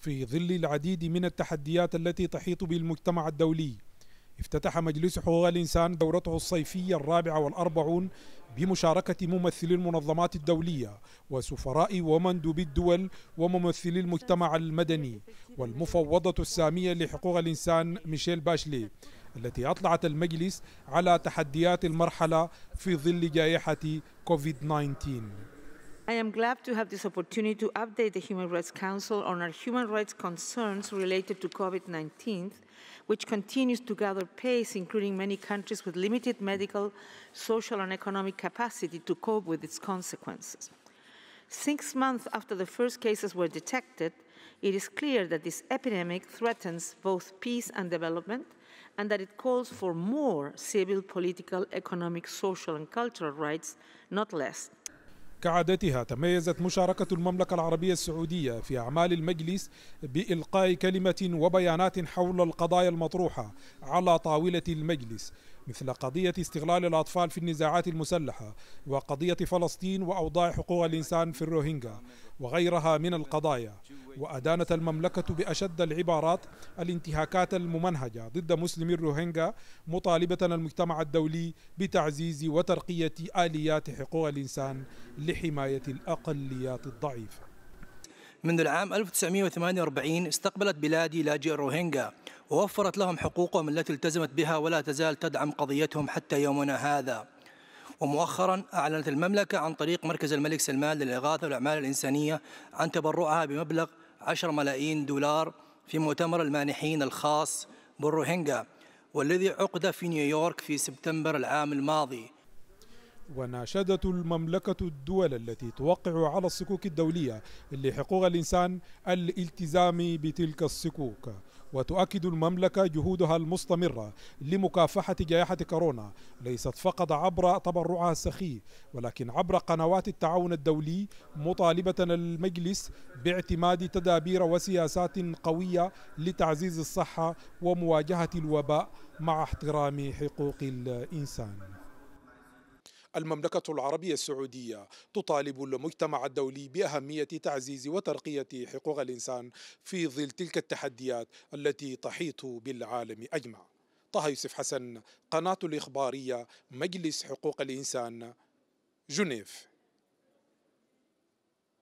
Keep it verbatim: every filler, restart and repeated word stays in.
في ظل العديد من التحديات التي تحيط بالمجتمع الدولي، افتتح مجلس حقوق الإنسان دورته الصيفية الرابعة والأربعون بمشاركة ممثلي المنظمات الدولية وسفراء ومندوبي الدول وممثلي المجتمع المدني والمفوضة السامية لحقوق الإنسان ميشيل باشلي، التي أطلعت المجلس على تحديات المرحلة في ظل جائحة كوفيد تسعة عشر. I am glad to have this opportunity to update the Human Rights Council on our human rights concerns related to COVID nineteen, which continues to gather pace, including many countries with limited medical, social, and economic capacity to cope with its consequences. Six months after the first cases were detected, it is clear that this epidemic threatens both peace and development, and that it calls for more civil, political, economic, social, and cultural rights, not less. كعادتها تميزت مشاركة المملكة العربية السعودية في أعمال المجلس بإلقاء كلمة وبيانات حول القضايا المطروحة على طاولة المجلس، مثل قضية استغلال الأطفال في النزاعات المسلحة وقضية فلسطين وأوضاع حقوق الإنسان في الروهينجا وغيرها من القضايا. وأدانت المملكة بأشد العبارات الانتهاكات الممنهجة ضد مسلمي الروهينجا، مطالبة المجتمع الدولي بتعزيز وترقية آليات حقوق الإنسان لحماية الأقليات الضعيفة. منذ العام ألف وتسعمئة وثمانية وأربعين استقبلت بلادي لاجئي الروهينجا ووفرت لهم حقوقهم التي التزمت بها ولا تزال تدعم قضيتهم حتى يومنا هذا. ومؤخرا أعلنت المملكة عن طريق مركز الملك سلمان للإغاثة والأعمال الإنسانية عن تبرعها بمبلغ عشرة ملايين دولار في مؤتمر المانحين الخاص بالروهينجا، والذي عقد في نيويورك في سبتمبر العام الماضي. وناشدت المملكة الدول التي توقع على الصكوك الدولية لحقوق الإنسان الالتزام بتلك الصكوك، وتؤكد المملكة جهودها المستمرة لمكافحة جائحة كورونا ليست فقط عبر تبرعها السخي، ولكن عبر قنوات التعاون الدولي، مطالبة المجلس باعتماد تدابير وسياسات قوية لتعزيز الصحة ومواجهة الوباء مع احترام حقوق الإنسان. المملكة العربية السعودية تطالب المجتمع الدولي بأهمية تعزيز وترقية حقوق الإنسان في ظل تلك التحديات التي تحيط بالعالم أجمع. طه يوسف حسن، قناة الإخبارية، مجلس حقوق الإنسان، جنيف.